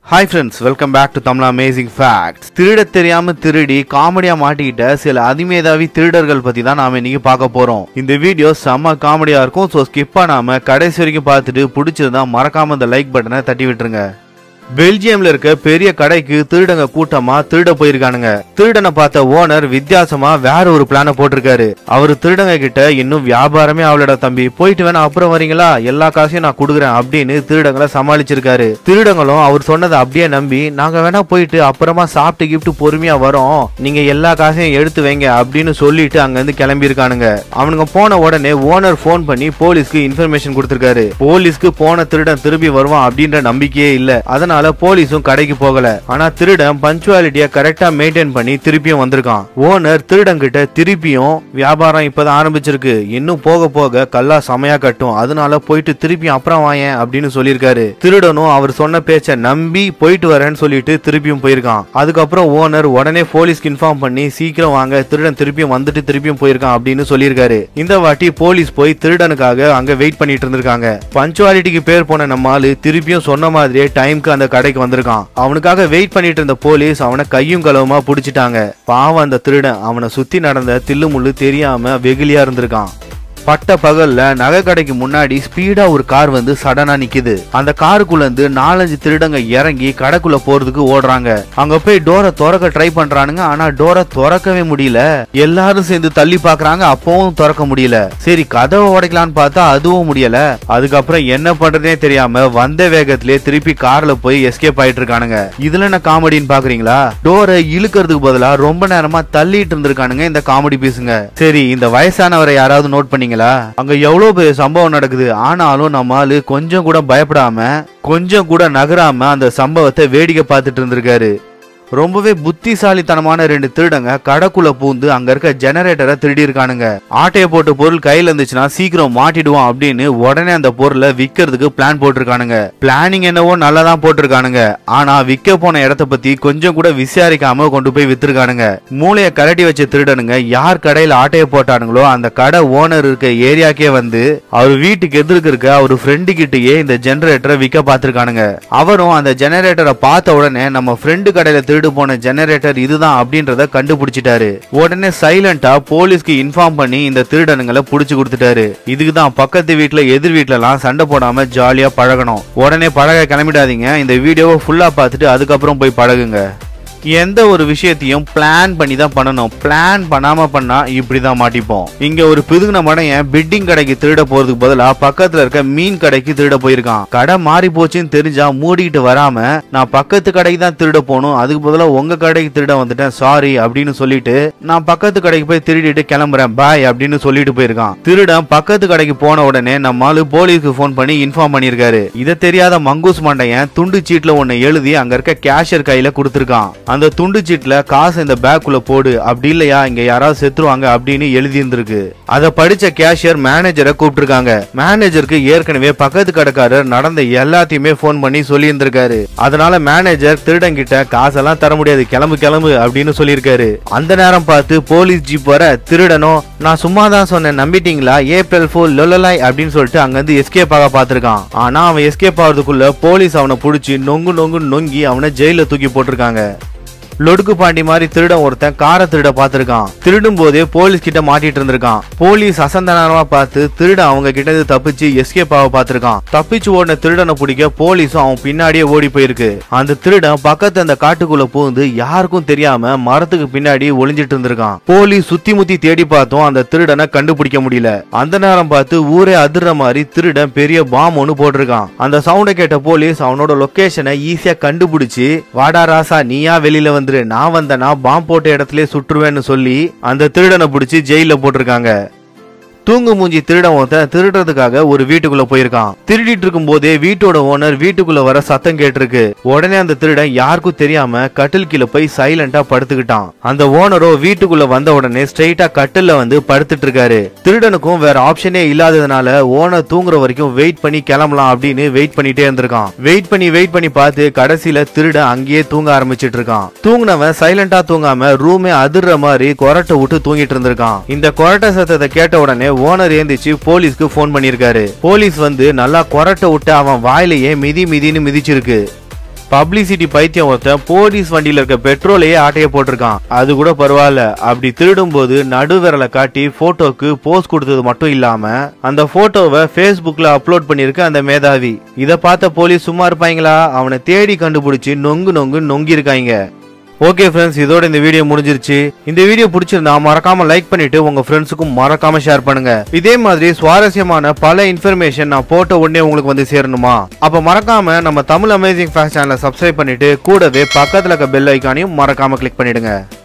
Hi friends, welcome back to Tamil Amazing Facts. திருட தெரியாம திருடி காமெடியா மாட்டிக்கிட்ட சில அதிமேதாவி திருடர்கள் பத்தி தான் நாம இன்னைக்கு பார்க்க போறோம். இந்த வீடியோ செம்ம காமெடியா இருக்கும். சோ ஸ்கிப் பண்ணாம கடைசி வரைக்கும் பார்த்துட்டு பிடிச்சிருந்தா மறக்காம அந்த லைக் பட்டனை தட்டி விட்டுருங்க. பெல்ஜியம்ல இருக்க பெரிய கடைக்கு திருடங்க கூட்டமா திருட போயிருக்கானுங்க. திருடனை பார்த்த ஓனர் வித்தியாசமா வேற ஒரு பிளான போட்டிருக்காரு. அவரு திருடங்க கிட்ட இன்னும் வியாபாரமே அவளோட தம்பி, போயிட்டு வேணா அப்புறம் வரீங்களா, எல்லா காசையும் நான் கொடுக்குறேன் அப்படின்னு திருடங்களை சமாளிச்சிருக்காரு. திருடங்களும் அவர் சொன்னதை அப்படியே நம்பி நாங்க வேணா போயிட்டு அப்புறமா சாப்பிட்டு கிஃப்ட் பொறுமையா வரோம், நீங்க எல்லா காசையும் எடுத்து வைங்க அப்படின்னு சொல்லிட்டு அங்க இருந்து கிளம்பி இருக்கானுங்க. அவனுங்க போன உடனே ஓனர் போன் பண்ணி போலீஸ்க்கு இன்ஃபர்மேஷன் கொடுத்திருக்காரு. போலீஸ்க்கு போன திருடன் திரும்பி வருவான் அப்படின்ற நம்பிக்கையே இல்ல. அதனால போலீஸும் கடைக்கு போகல. ஆனா திருடன் பஞ்சுவாலிட்டியை கரெக்டா மெயின்டைன் பண்ணி திருப்பியும் வந்திருக்கான். ஓனர் திருடன் கிட்ட திருப்பியும் வியாபாரம் இப்பதான் ஆரம்பிச்சிருக்கு, இன்னும் போக போக கல்லா சமையா கட்டும், அதனால போயிட்டு திருப்பியும் அப்புறம் வாயேன் அப்படின்னு சொல்லியிருக்காரு. திருடனும் அவர் சொன்ன பேச்ச நம்பி போயிட்டு வரேன்னு சொல்லிட்டு திருப்பியும் போயிருக்கான். அதுக்கப்புறம் ஓனர் உடனே போலீஸ்க்கு இன்ஃபார்ம் பண்ணி சீக்கிரம் வாங்க, திருடன் திருப்பியும் வந்துட்டு திருப்பியும் போயிருக்கான் அப்படின்னு சொல்லியிருக்காரு. இந்த வாட்டி போலீஸ் போய் திருடனுக்காக அங்க வெயிட் பண்ணிட்டு இருந்திருக்காங்க. பஞ்சுவாலிட்டிக்கு பேர் போன நம்ம ஆளு திருப்பியும் சொன்ன மாதிரியே டைம்க்கு அந்த கடைக்கு வந்திருக்கான். அவனுக்காக வெயிட் பண்ணிட்டு இருந்த போலீஸ் அவனை கையும் களவுமா புடிச்சிட்டாங்க. பாவம் அந்த திருடன் அவனை சுத்தி நடந்த தில்லு முள்ளு தெரியாம வெகுலியா இருந்திருக்கான். பட்ட பகல்ல நகை கடைக்கு முன்னாடி ஸ்பீடா ஒரு கார் வந்து சடனா நிக்குது. அந்த காருக்குள்ள இருந்து 4-5 திருடங்க இறங்கி கடைக்குள்ள போறதுக்கு ஓடுறாங்க. அங்க போய் டோரை திறக்க ட்ரை பண்றானுங்க. ஆனா டோரை திறக்கவே முடியல. எல்லாரும் சேர்ந்து தள்ளி பாக்குறாங்க, அப்பவும் திறக்க முடியல. சரி கதவை உடைக்கலான்னு பார்த்தா அதுவும் முடியல. அதுக்கப்புறம் என்ன பண்றதே தெரியாம வந்த வேகத்திலே திருப்பி கார்ல போய் எஸ்கேப் ஆயிட்டு இருக்கானுங்க. இதுல என்ன காமெடின்னு பாக்குறீங்களா? டோரை இழுக்கிறதுக்கு பதிலா ரொம்ப நேரமா தள்ளிட்டு இருந்திருக்கானுங்க இந்த காமெடி பீஸுங்க. சரி இந்த வயசானவரை யாராவது நோட் பண்ணீங்க? அங்க எவ்வளவு பெரிய சம்பவம் நடக்குது, ஆனாலும் நம்ம ஆளு கொஞ்சம் கூட பயப்படாம கொஞ்சம் கூட நகராம அந்த சம்பவத்தை வேடிக்கை பார்த்துட்டு இருந்திருக்காரு. ரொம்பவே புத்திசாலித்தனமான 2 திருடங்க கடைக்குள்ள பூந்து அங்க இருக்க ஜெனரேட்டரை திருடி இருக்கானுங்க. ஆட்டைய போட்ட பொருள் கையில இருந்துச்சுன்னா சீக்கிரம் மாட்டிடுவோம் அப்படின்னு உடனே அந்த பொருளை விக்கிறதுக்கு பிளான் போட்டிருக்கானுங்க. பிளானிங் என்னவோ நல்லதான் போட்டிருக்கானுங்க. ஆனா விற்க போன இடத்த பத்தி கொஞ்சம் கூட விசாரிக்காம கொண்டு போய் வித்துருக்கானுங்க. மூளைய கரட்டி வச்ச திருடனுங்க யார் கடையில ஆட்டைய போட்டானுங்களோ அந்த கடை ஓனர் இருக்க ஏரியாக்கே வந்து அவர் வீட்டுக்கு எதிர்க்க இருக்க அவர் ஃப்ரெண்டு கிட்டயே இந்த ஜெனரேட்டரை விற்க பார்த்திருக்கானுங்க. அவரும் அந்த ஜெனரேட்டரை பார்த்த உடனே நம்ம ஃப்ரெண்டு கடையில போன ஜெனரேட்டர் இதுதான் அப்படின்றத கண்டுபிடிச்சிட்டாரு. உடனே சைலண்டா போலீஸ்க்கு இன்ஃபார்ம் பண்ணி இந்த திருடனுங்களை புடிச்சு கொடுத்துட்டாரு. இதுக்குதான் பக்கத்து வீட்டுல எதிர் வீட்டுல எல்லாம் சண்டை போடாம ஜாலியா பழகணும். உடனே பழக கிளம்பிடாதீங்க. இந்த வீடியோவை ஃபுல்லா பார்த்துட்டு அதுக்கப்புறம் போய் பழகுங்க. எந்த ஒரு விஷயத்தையும் பிளான் பண்ணி தான் பண்ணணும். பிளான் பண்ணாம பண்ணா இப்படிதான் மாட்டிப்போம். இங்க ஒரு பிதுங்கின மடையன் பிட்டிங் கடைக்கு திருட போறதுக்கு பதிலா பக்கத்துல இருக்க மீன் கடைக்கு திருட போயிருக்கான். கடை மாறி போச்சுன்னு தெரிஞ்சா மூடிக்கிட்டு வராம நான் பக்கத்து கடைக்கு தான் திருட போகணும், அதுக்கு பதிலா உங்க கடைக்கு திருட வந்துட்டேன் சாரி அப்படின்னு சொல்லிட்டு நான் பக்கத்து கடைக்கு போய் திருடிட்டு கிளம்புறேன் பாய் அப்படின்னு சொல்லிட்டு போயிருக்கான். திருடன் பக்கத்து கடைக்கு போன உடனே நம்ம ஆளு போலீஸ்க்கு போன் பண்ணி இன்ஃபார்ம் பண்ணிருக்காரு. இதை தெரியாத மங்கூஸ் மண்டையன் துண்டு சீட்ல ஒன்னு எழுதி அங்க இருக்க கேஷியர் கையில கொடுத்திருக்கான். அந்த துண்டு சீட்ல காசு இந்த பேக்குள்ள போடு, அப்படி இல்லையா இங்க யாராவது செத்துருவாங்க அப்படின்னு எழுதி இருந்திருக்கு. அதை படிச்ச கேஷியர் மேனேஜரை கூப்பிட்டுருக்காங்க. மேனேஜருக்கு ஏற்கனவே பக்கத்து கடைக்காரர் நடந்த எல்லாத்தையுமே போன் பண்ணி சொல்லி இருந்திருக்காரு. அதனால மேனேஜர் திருடங்கிட்ட காசெல்லாம் தர முடியாது, கிளம்பு கிளம்பு அப்படின்னு சொல்லியிருக்காரு. அந்த நேரம் பார்த்து போலீஸ் ஜீப் வர திருடனும் நான் சும்மா தான் சொன்னேன் நம்பிட்டீங்களா, ஏப்ரல் ஃபூல் லொலலாய் அப்படின்னு சொல்லிட்டு அங்கிருந்து எஸ்கேப் ஆக பார்த்திருக்கான். ஆனா அவன் எஸ்கேப் ஆகிறதுக்குள்ள போலீஸ் அவனை புடிச்சு நொங்கு நொங்கு நொங்கி அவனை ஜெயில தூக்கி போட்டிருக்காங்க. லொடுக்கு பாண்டி மாதிரி திருடன் ஒருத்தன் காரை திருட பார்த்திருக்கான். திருடும் போதே போலீஸ் கிட்ட மாட்டிட்டு இருந்திருக்கான். போலீஸ் அசந்தனமா பார்த்து திருடன் அவங்க கிட்ட தப்பிச்சு எஸ்கேப் ஆக பார்த்திருக்கான். தப்பிச்சு ஓடின திருடனை பிடிக்க போலீஸும் அவன் பின்னாடியே ஓடி போயிருக்கு. அந்த திருடன் பக்கத்து அந்த காட்டுக்குள்ள பூந்து யாருக்கும் தெரியாம மரத்துக்கு பின்னாடி ஒளிஞ்சிட்டு இருந்திருக்கான். போலீஸ் சுத்தி முத்தி தேடி பார்த்தோம் அந்த திருடனை கண்டுபிடிக்க முடியல. அந்த நேரம் பார்த்து ஊரே அதிர்ற மாதிரி திருடன் பெரிய பாம் ஒன்னு போட்டிருக்கான். அந்த சவுண்டை கேட்ட போலீஸ் அவனோட லொகேஷனை ஈஸியா கண்டுபிடிச்சு வாடா ராசா நீயா வெளியில வந்து நான் வந்தனா பாம் போட்ட இடத்துல சுற்றுவேன்னு சொல்லி அந்த திருடனை பிடிச்சி ஜெயில போட்டிருக்காங்க. தூங்கு மூஞ்சி திருடன் ஒருத்தன் திருடுறதுக்காக ஒரு வீட்டுக்குள்ள போயிருக்கான். திருடிட்டு இருக்கும் போதே வீட்டோட ஓனர் வீட்டுக்குள்ள வர சத்தம் கேட்டிருக்கு. உடனே அந்த திருடன் யாருக்கும் தெரியாம கட்டில் கீழே போய் சைலண்டா படுத்துக்கிட்டான். அந்த ஓனரோ வீட்டுக்குள்ள வந்த உடனே ஸ்ட்ரெயிட்டா கட்டில்ல வந்து படுத்துட்டு இருக்காரு. திருடனுக்கும் வேற ஆப்ஷனே இல்லாததுனால ஓனர் தூங்குற வரைக்கும் வெயிட் பண்ணி கிளம்பலாம் அப்படின்னு வெயிட் பண்ணிட்டே இருந்திருக்கான். வெயிட் பண்ணி பார்த்து கடைசியில திருடன் அங்கேயே தூங்க ஆரம்பிச்சிட்டு இருக்கான். தூங்குனவன் சைலண்டா தூங்காம ரூமே அதிர்ற மாதிரி கொரட்டை விட்டு தூங்கிட்டு இருந்திருக்கான். இந்த கொரட்டை சத்தத்தை கேட்ட உடனே ஓனர் ஏந்திச்சு போலீஸ்க்கு போன் பண்ணிருக்காரு. போலீஸ் வந்து நல்லா கொரட்டை விட்டு அவன் வாயிலேயே மிதி மிதின்னு மிதிச்சிருக்கு. பப்ளிசிட்டி பைத்தியம் ஒருத்தன் போலீஸ் வண்டியில இருக்க பெட்ரோலையே ஆட்டைய போட்டிருக்கான். அது கூட பரவாயில்ல. அப்படி திருடும் போது நடுவிரலை காட்டி போட்டோக்கு போஸ்ட் கொடுத்தது மட்டும் இல்லாம அந்த போட்டோவை Facebookல அப்லோட் பண்ணிருக்க அந்த மேதாவி. இத பார்த்த போலீஸ் சும்மா இருப்பாங்களா? அவனை தேடி கண்டுபிடிச்சு நொங்கி இருக்காங்க. ஓகே ஃப்ரெண்ட்ஸ், இதோட இந்த வீடியோ முடிஞ்சிருச்சு. இந்த வீடியோ பிடிச்சிருந்தா மறக்காம லைக் பண்ணிட்டு உங்க ஃப்ரெண்ட்ஸுக்கும் மறக்காம ஷேர் பண்ணுங்க. இதே மாதிரி சுவாரஸ்யமான பல இன்ஃபர்மேஷன் நான் போட்ட உடனே உங்களுக்கு வந்து சேரணுமா? அப்ப மறக்காம நம்ம தமிழ் அமேசிங் ஃபேக்ட்ஸ் சேனலை சப்ஸ்கிரைப் பண்ணிட்டு கூடவே பக்கத்துல இருக்க பெல் ஐக்கானையும் மறக்காம கிளிக் பண்ணிடுங்க.